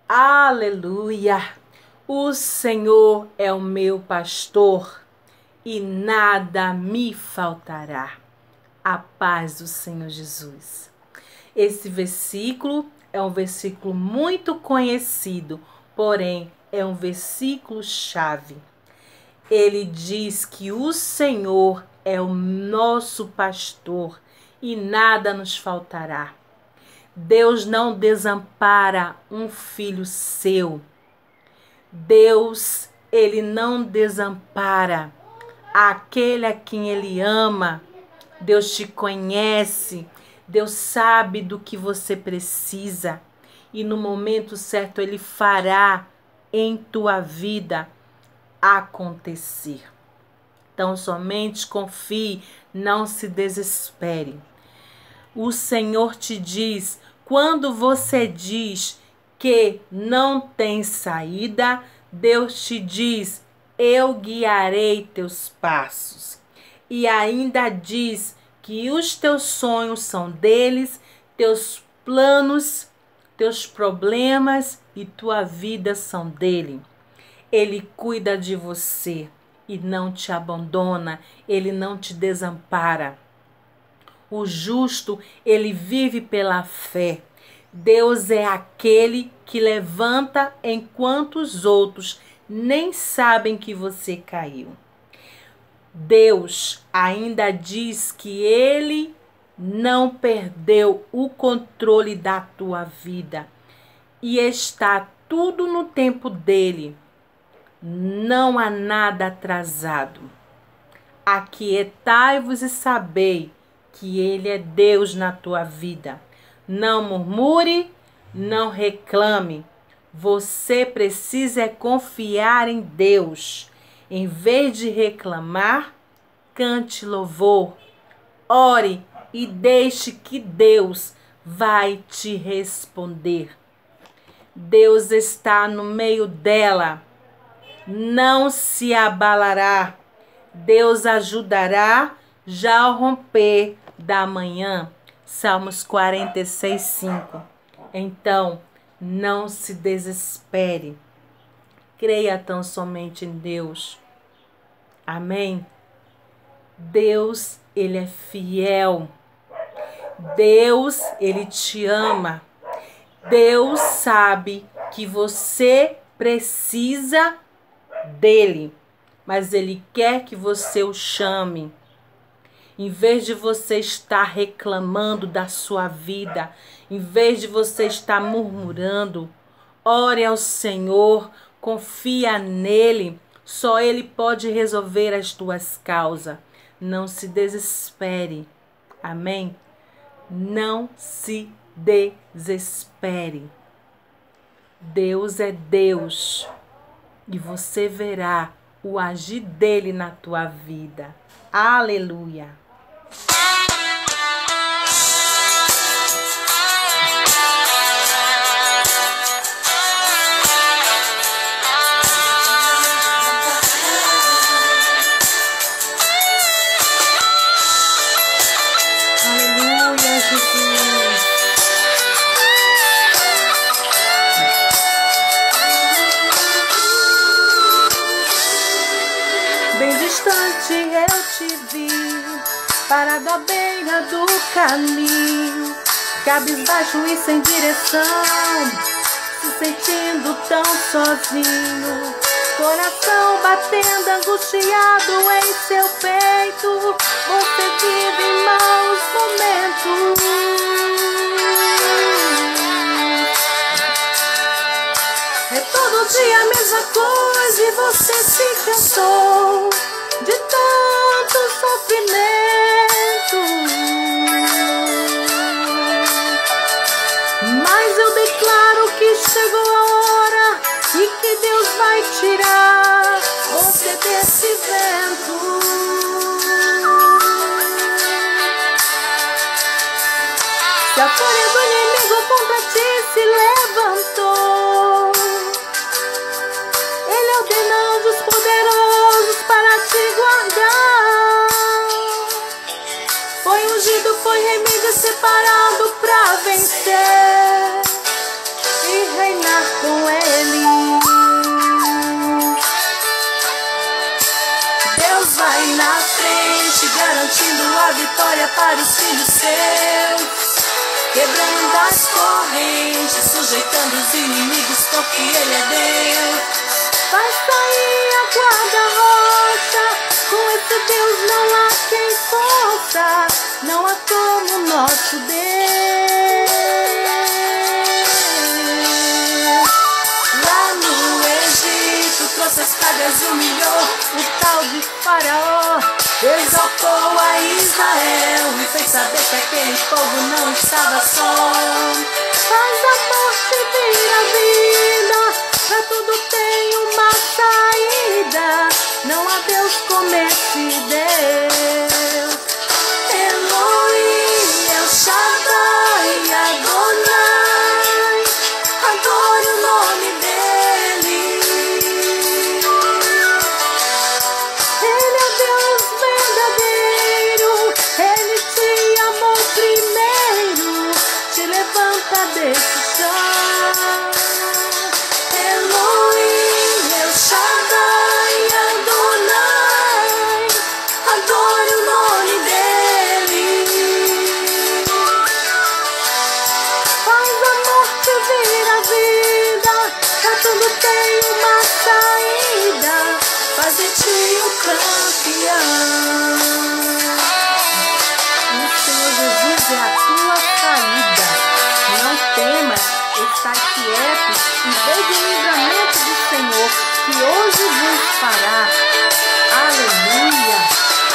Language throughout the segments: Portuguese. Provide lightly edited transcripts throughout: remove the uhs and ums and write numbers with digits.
Aleluia! O Senhor é o meu pastor e nada me faltará. A paz do Senhor Jesus. Esse versículo é um versículo muito conhecido, porém é um versículo chave. Ele diz que o Senhor é o nosso pastor e nada nos faltará. Deus não desampara um filho seu. Deus, ele não desampara aquele a quem ele ama. Deus te conhece. Deus sabe do que você precisa. E no momento certo ele fará em tua vida acontecer. Então somente confie, não se desespere. O Senhor te diz, quando você diz que não tem saída, Deus te diz, eu guiarei teus passos. E ainda diz que os teus sonhos são deles, teus planos, teus problemas e tua vida são dele. Ele cuida de você e não te abandona, ele não te desampara. O justo, ele vive pela fé. Deus é aquele que levanta enquanto os outros nem sabem que você caiu. Deus ainda diz que ele não perdeu o controle da tua vida e está tudo no tempo dele. Não há nada atrasado. Aquietai-vos e sabei que ele é Deus na tua vida. Não murmure, não reclame. Você precisa confiar em Deus. Em vez de reclamar, cante louvor. Ore e deixe que Deus vai te responder. Deus está no meio dela. Não se abalará. Deus ajudará já ao romper da manhã. Salmos 46, 5. Então, não se desespere. Creia tão somente em Deus. Amém? Deus, ele é fiel. Deus, ele te ama. Deus sabe que você precisa dele, mas ele quer que você o chame. Em vez de você estar reclamando da sua vida, em vez de você estar murmurando, ore ao Senhor, confia nele, só ele pode resolver as tuas causas. Não se desespere, amém? Não se desespere. Deus é Deus e você verá o agir dele na tua vida. Aleluia! Aleluia, Jesus! Bem distante eu te vi, parado à beira do caminho, cabisbaixo e sem direção, se sentindo tão sozinho, coração batendo angustiado em seu peito, você vive em maus momentos. É todo dia a mesma coisa e você se cansou de tanto sofrimento. Mas eu declaro que chegou a hora e que Deus vai tirar você desse vento. Se a fúria do inimigo contra ti se levantou, ele ordena anjos poderosos para te guardar. Foi ungido, foi remido e separado para vencer. e reinar com Ele. Deus vai na frente, garantindo a vitória para os filhos seus, quebrando as correntes, sujeitando os inimigos, porque Ele é Deus. Vai sair a guarda-rocha, com esse Deus não há quem possa, não há como nosso Deus. Lá no Egito trouxe as pragas e humilhou o tal de Faraó, exaltou a Israel e fez saber que aquele povo não estava só. Faz a morte vir a vida, pra tudo tem uma saída, não há Deus como esse Deus. Elohim, El Shaddai, Adonai, adore o nome dele. Ele é Deus verdadeiro, Ele te amou primeiro, te levanta desse chão. Elohim, El Shaddai, Adonai, adore o nome dele. Faz a morte vir a vida, pra tudo tem uma saída, faz de ti um campeão. O Senhor Jesus é a tua saída. Não temas, está quieto e veja o livramento do Senhor, que hoje vos fará. Aleluia!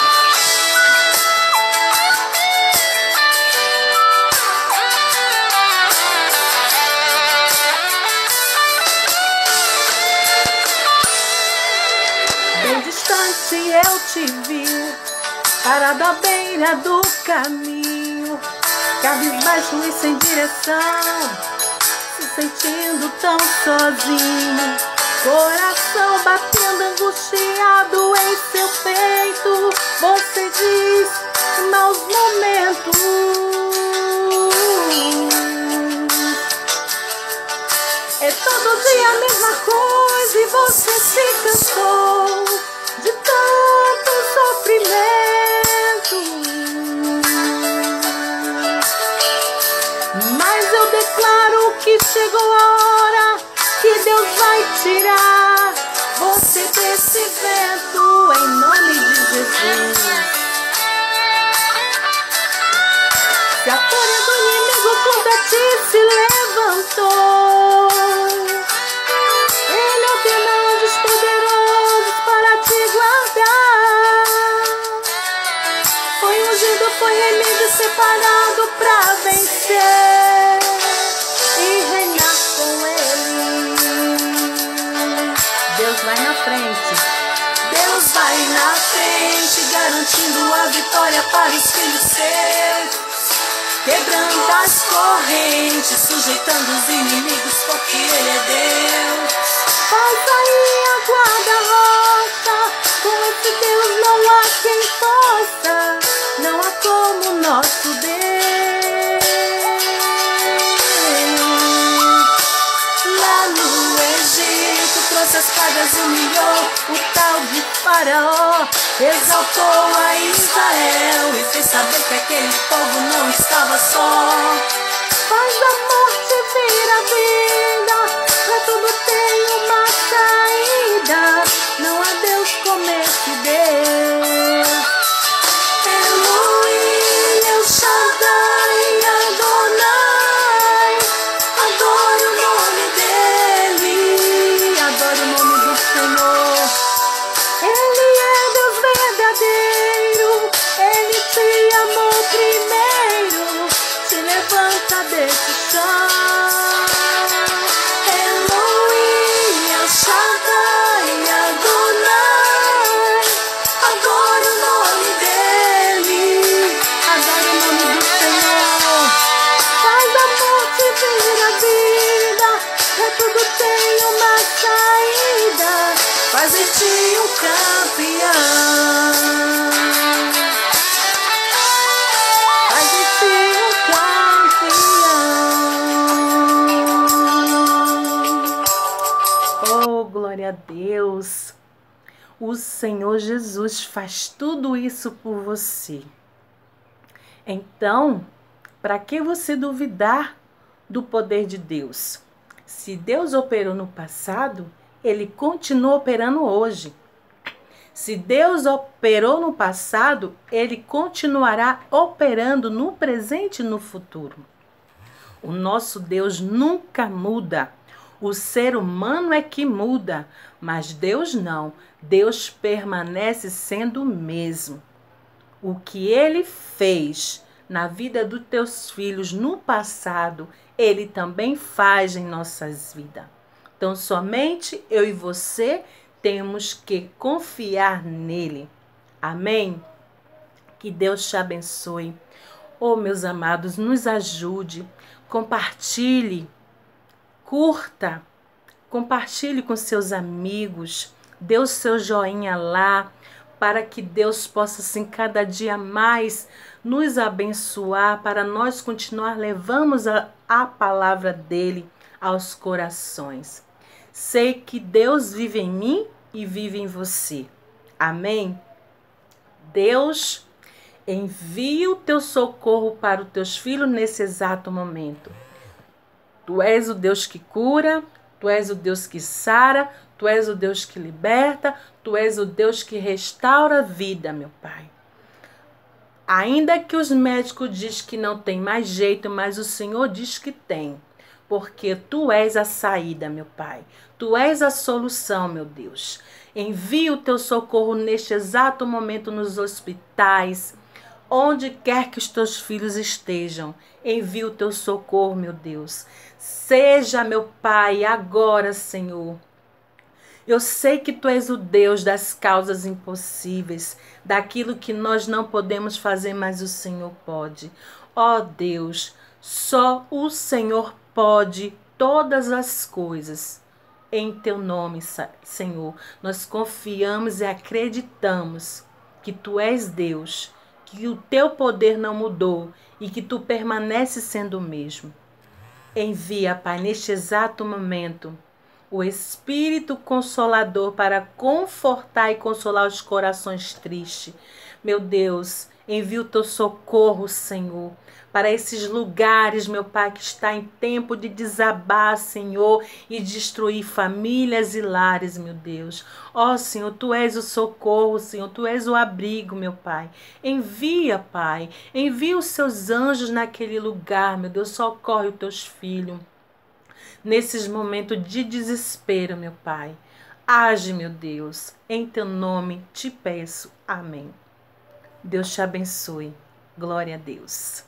Bem distante eu te vi, parado à beira do caminho, cabisbaixo e sem direção, se sentindo tão sozinho, coração batendo angustiado em seu peito. Você diz maus momentos, é todo dia a mesma coisa e você se cansou de tanto sofrimento. Mas eu declaro que chegou a hora que Deus vai tirar você desse vento, em nome de Jesus. Se a fúria do inimigo contra ti se levantou, Ele ordena anjos poderosos para te guardar. Foi ungido, foi remido, separado pra vencer e reinar com Ele. Deus vai na frente. Deus vai na frente, garantindo a vitória para os filhos seus, quebrando as correntes, sujeitando os inimigos, porque Ele é Deus. Faz aí a guarda-rocha, com esse Deus não há quem possa, não há como nosso Deus. Lá no Egito trouxe as pragas, humilhou o tal de Faraó, exaltou a Israel e fez saber que aquele povo não estava só. Faz a morte vir a vida, pra tudo tem uma saída, não há Deus como esse Deus. Elohim, El Shaddai, Adonai, adore o nome dele, adore o nome do Senhor. Ele é Deus verdadeiro, Ele te amou primeiro, te levanta desse chão. Elohim, El Shaddai, Adonai, adore o nome dele, adore o nome do Senhor. Faz a morte vir a vida, pra tudo tem uma saída, faz de ti um campeão. Faz de ti um campeão. Glória a Deus. O Senhor Jesus faz tudo isso por você. Então, para que você duvidar do poder de Deus? Se Deus operou no passado, Ele continua operando hoje. Se Deus operou no passado, Ele continuará operando no presente e no futuro. O nosso Deus nunca muda. O ser humano é que muda, mas Deus não. Deus permanece sendo o mesmo. O que Ele fez na vida dos teus filhos no passado, Ele também faz em nossas vidas. Então, somente eu e você temos que confiar nele. Amém? Que Deus te abençoe. Oh, meus amados, nos ajude. Compartilhe, curta, compartilhe com seus amigos. Dê o seu joinha lá, para que Deus possa, assim, cada dia mais nos abençoar, para nós continuar levamos a palavra dele aos corações. Sei que Deus vive em mim e vive em você. Amém? Deus, envia o teu socorro para os teus filhos nesse exato momento. Tu és o Deus que cura, tu és o Deus que sara, tu és o Deus que liberta, tu és o Deus que restaura a vida, meu Pai. Ainda que os médicos dizem que não tem mais jeito, mas o Senhor diz que tem. Porque tu és a saída, meu Pai. Tu és a solução, meu Deus. Envia o teu socorro neste exato momento nos hospitais, onde quer que os teus filhos estejam. Envia o teu socorro, meu Deus. Seja, meu Pai, agora, Senhor. Eu sei que tu és o Deus das causas impossíveis, daquilo que nós não podemos fazer, mas o Senhor pode. Ó Deus, só o Senhor pode todas as coisas. Em teu nome, Senhor, nós confiamos e acreditamos que tu és Deus, que o teu poder não mudou e que tu permaneces sendo o mesmo. Envia, Pai, neste exato momento, o Espírito Consolador para confortar e consolar os corações tristes. Meu Deus, envia o teu socorro, Senhor, para esses lugares, meu Pai, que está em tempo de desabar, Senhor, e destruir famílias e lares, meu Deus. Ó, Senhor, tu és o socorro, Senhor, tu és o abrigo, meu Pai. Envia, Pai, envia os seus anjos naquele lugar, meu Deus, socorre os teus filhos. Nesses momentos de desespero, meu Pai. Age, meu Deus, em teu nome te peço. Amém. Deus te abençoe. Glória a Deus.